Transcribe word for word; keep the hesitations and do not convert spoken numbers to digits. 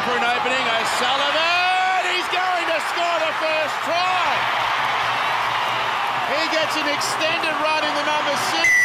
for an opening. O'Sullivan, he's going to score the first try. He gets an extended run in the number six.